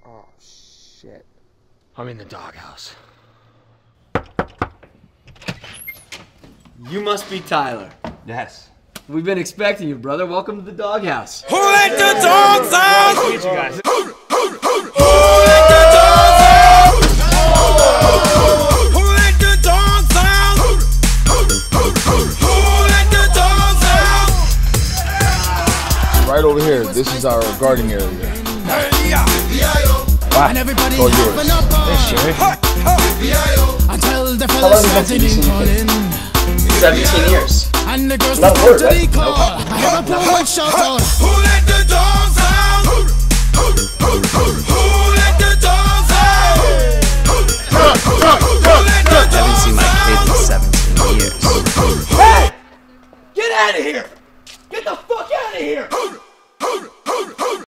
Oh, shit. I'm in the doghouse. You must be Tyler. Yes. We've been expecting you, brother. Welcome to the doghouse. Who let the dogs out? Nice to meet you guys. Who let the dogs out? Who let the dogs out? Who let the dogs out? Right over here. This is our guarding area. Wow. And everybody all yours. Thanks, Jerry. Until the fellas started calling. 17 years. And the girls Not a word, right? I hear a poor one shout out.